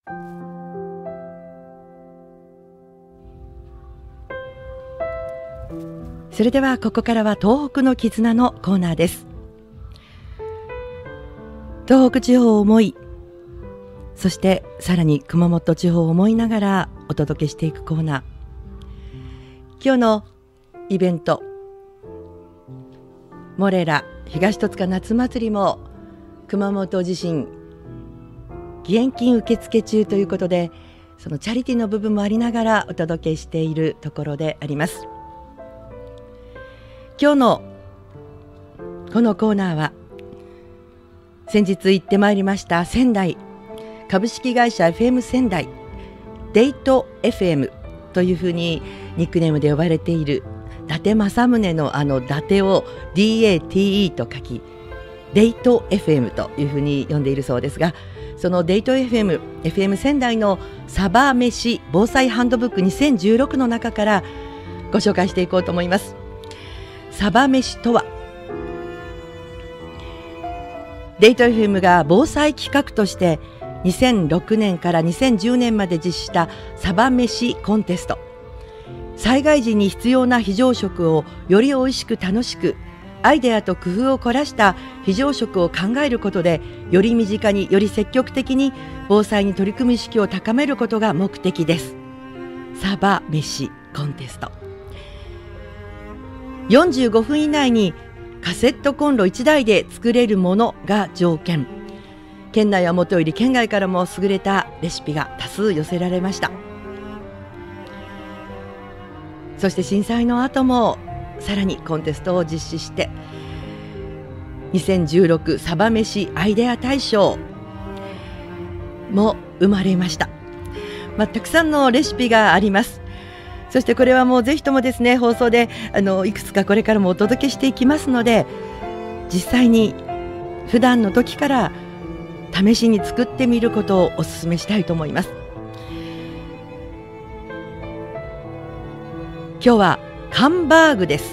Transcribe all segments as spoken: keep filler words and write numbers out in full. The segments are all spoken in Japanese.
それではここからは東北の絆のコーナーです。東北地方を思い、そしてさらに熊本地方を思いながらお届けしていくコーナー。今日のイベント、モレラ東戸塚夏祭りも熊本地震義援金受付中ということで、そのチャリティーの部分もありながらお届けしているところであります。今日のこのコーナーは、先日行ってまいりました仙台株式会社 エフエム 仙台デイト エフエム というふうにニックネームで呼ばれている伊達政宗のあの伊達を ディーエーティーイー と書きデイト エフエム というふうに呼んでいるそうですが、そのデイト エフエム、エフエム 仙台のサバ飯防災ハンドブックにせんじゅうろくの中からご紹介していこうと思います。サバ飯とは、デイト エフエム が防災企画としてにせんろくねんからにせんじゅうねんまで実施したサバ飯コンテスト。災害時に必要な非常食をより美味しく楽しく、アイデアと工夫を凝らした非常食を考えることで、より身近により積極的に防災に取り組む意識を高めることが目的です。サバ飯コンテスト、よんじゅうごふん以内にカセットコンロいちだいで作れるものが条件。県内はもとより県外からも優れたレシピが多数寄せられました。そして震災の後もさらにコンテストを実施して、にせんじゅうろくサバ飯アイデア大賞も生まれました。まあ、たくさんのレシピがあります。そしてこれはもうぜひともですね、放送であのいくつかこれからもお届けしていきますので、実際に普段の時から試しに作ってみることをお勧めしたいと思います。今日はハンバーグです。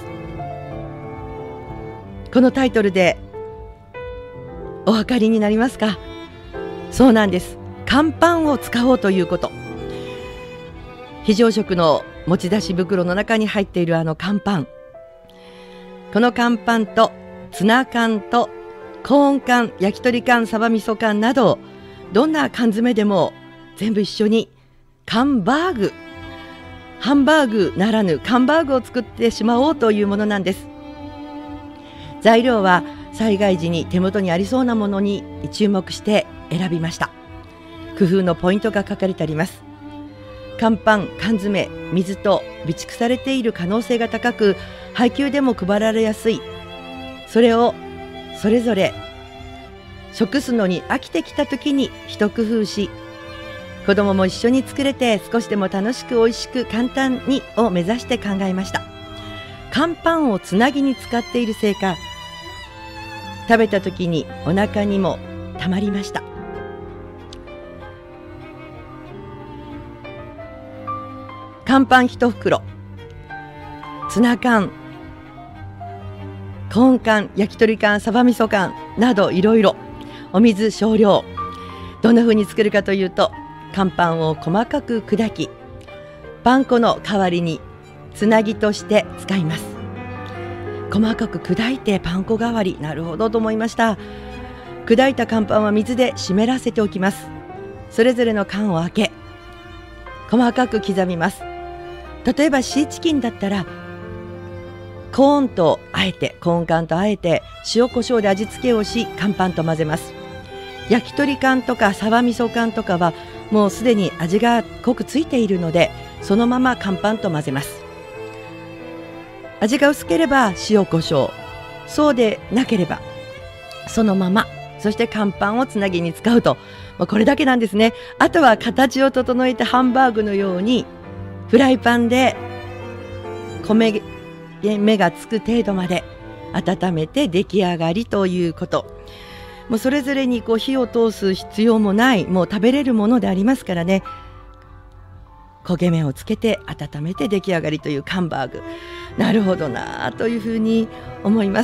このタイトルでお分かりになりますか？そうなんです。乾パンを使おうということ。非常食の持ち出し袋の中に入っているあの乾パン、この乾パンとツナ缶とコーン缶、焼き鳥缶、サバ味噌缶など、どんな缶詰でも全部一緒に缶バーグ、ハンバーグならぬ缶バーグを作ってしまおうというものなんです。材料は災害時に手元にありそうなものに注目して選びました。工夫のポイントが書かれてあります。乾パン、缶詰、水と備蓄されている可能性が高く、配給でも配られやすい。それをそれぞれ食すのに飽きてきた時に一工夫し、子供も一緒に作れて少しでも楽しく美味しく簡単にを目指して考えました。乾パンをつなぎに使っているせいか、食べた時にお腹にもたまりました。乾パン一袋、ツナ缶、コーン缶、焼き鳥缶、サバ味噌缶などいろいろ、お水少量。どんな風に作るかというと、乾パンを細かく砕き、パン粉の代わりにつなぎとして使います。細かく砕いてパン粉代わり、なるほどと思いました。砕いた乾パンは水で湿らせておきます。それぞれの缶を開け、細かく刻みます。例えばシーチキンだったら、コーンとあえてコーン缶とあえて塩コショウで味付けをし、乾パンと混ぜます。焼き鳥缶とかサバ味噌缶とかはもうすでに味が濃くついているので、そのまま乾パンと混ぜます。味が薄ければ塩コショウ、そうでなければそのまま、そして乾パンをつなぎに使うと、まあ、これだけなんですね。あとは形を整えてハンバーグのようにフライパンで米目がつく程度まで温めて出来上がりということ。もうそれぞれにこう火を通す必要もない、もう食べれるものでありますからね。焦げ目をつけて温めて出来上がりというハンバーグ、なるほどなというふうに思います。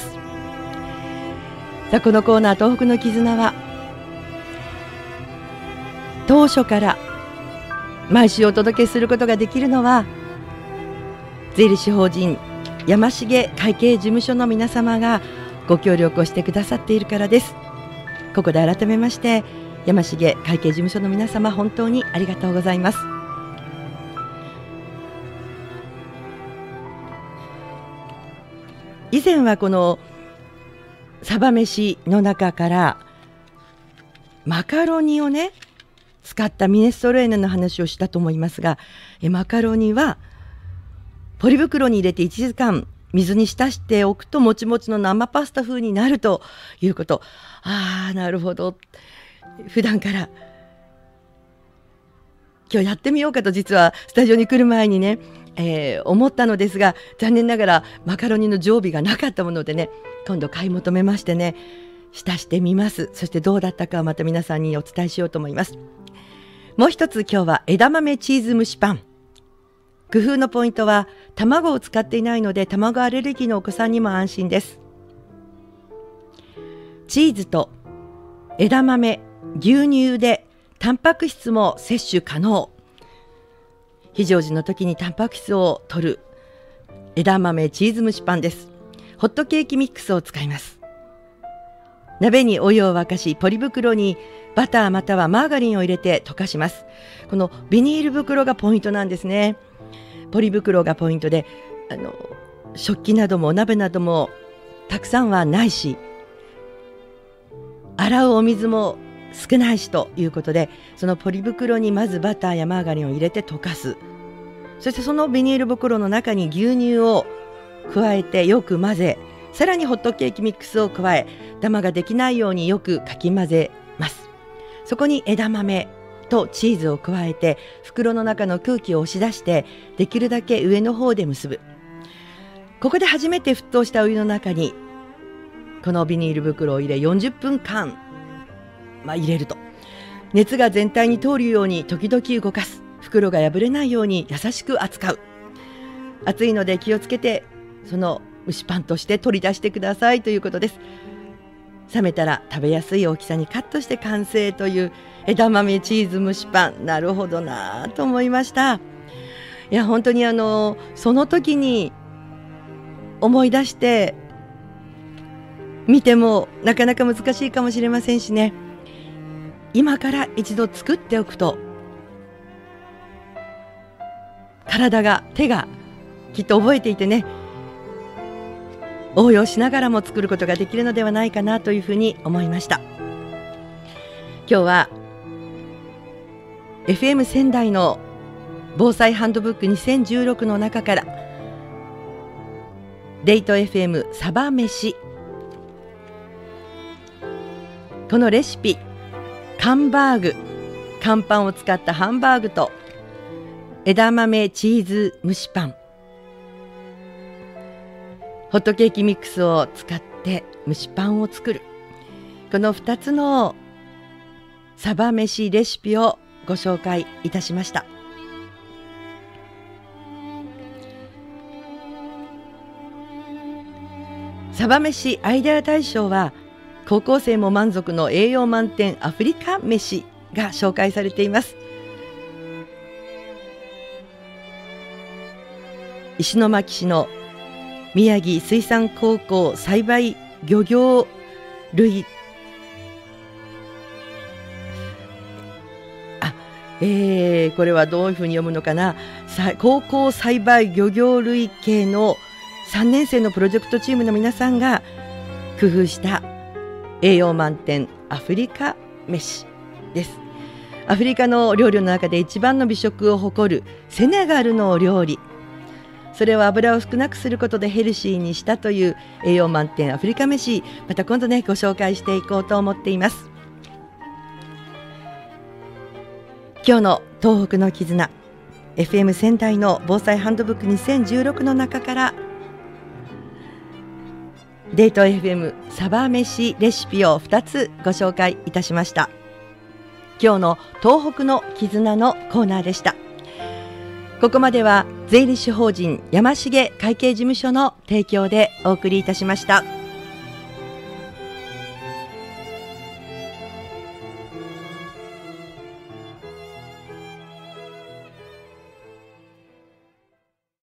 さあ、このコーナー東北の絆は、 当初から毎週お届けすることができるのは、税理士法人山重会計事務所の皆様がご協力をしてくださっているからです。ここで改めまして山重会計事務所の皆様、本当にありがとうございます。以前はこのサバ飯の中からマカロニをね使ったミネストローネの話をしたと思いますが、えマカロニはポリ袋に入れていちじかん水に浸しておくともちもちの生パスタ風になるということ。ああ、なるほど。普段から今日やってみようかと実はスタジオに来る前にね、えー、思ったのですが、残念ながらマカロニの常備がなかったものでね、今度買い求めましてね、浸してみます。そしてどうだったかはまた皆さんにお伝えしようと思います。もう一つ、今日は枝豆チーズ蒸しパン。工夫のポイントは卵を使っていないので、卵アレルギーのお子さんにも安心です。チーズと枝豆、牛乳でタンパク質も摂取可能。非常時の時にタンパク質を摂る枝豆チーズ蒸しパンです。ホットケーキミックスを使います。鍋にお湯を沸かし、ポリ袋にバターまたはマーガリンを入れて溶かします。このビニール袋がポイントなんですね。ポリ袋がポイントで、あの食器などもお鍋などもたくさんはないし、洗うお水も少ないしということで、そのポリ袋にまずバターやマーガリンを入れて溶かす。そしてそのビニール袋の中に牛乳を加えてよく混ぜ、さらにホットケーキミックスを加え、ダマができないようによくかき混ぜます。そこに枝豆とチーズを加えて、袋の中の空気を押し出してできるだけ上の方で結ぶ。ここで初めて沸騰したお湯の中にこのビニール袋を入れ、よんじゅっぷんかん、まあ、入れると熱が全体に通るように時々動かす。袋が破れないように優しく扱う。熱いので気をつけて、その蒸しパンとして取り出してくださいということです。冷めたら食べやすい大きさにカットして完成という枝豆チーズ蒸しパン。なるほどなと思いました。いや、本当にあのその時に思い出して見てもなかなか難しいかもしれませんしね。今から一度作っておくと、体が手がきっと覚えていてね、応用しながらも作ることができるのではないかなというふうに思いました。今日は エフエム 仙台の防災ハンドブックにせんじゅうろくの中からデイト エフエム サバ飯、このレシピ、カンバーグ、乾パンを使ったハンバーグと枝豆チーズ蒸しパン、ホットケーキミックスを使って蒸しパンを作る、このふたつのサバ飯レシピをご紹介いたしました。サバ飯アイデア大賞は高校生も満足の栄養満点アフリカ飯が紹介されています。石巻市の宮城水産高校栽培漁業類あ、えー、これはどういうふうに読むのかな。高校栽培漁業類系のさんねん生のプロジェクトチームの皆さんが工夫した栄養満点アフリカ飯です。アフリカの料理の中で一番の美食を誇るセネガルのお料理、それを油を少なくすることでヘルシーにしたという栄養満点アフリカ飯、また今度ねご紹介していこうと思っています。今日の東北の絆 エフエム 仙台の防災ハンドブックにせんじゅうろくの中からデート エフエム サバ飯レシピをふたつご紹介いたしました。今日の東北の絆のコーナーでした。ここまでは税理士法人山重会計事務所の提供でお送りいたしました。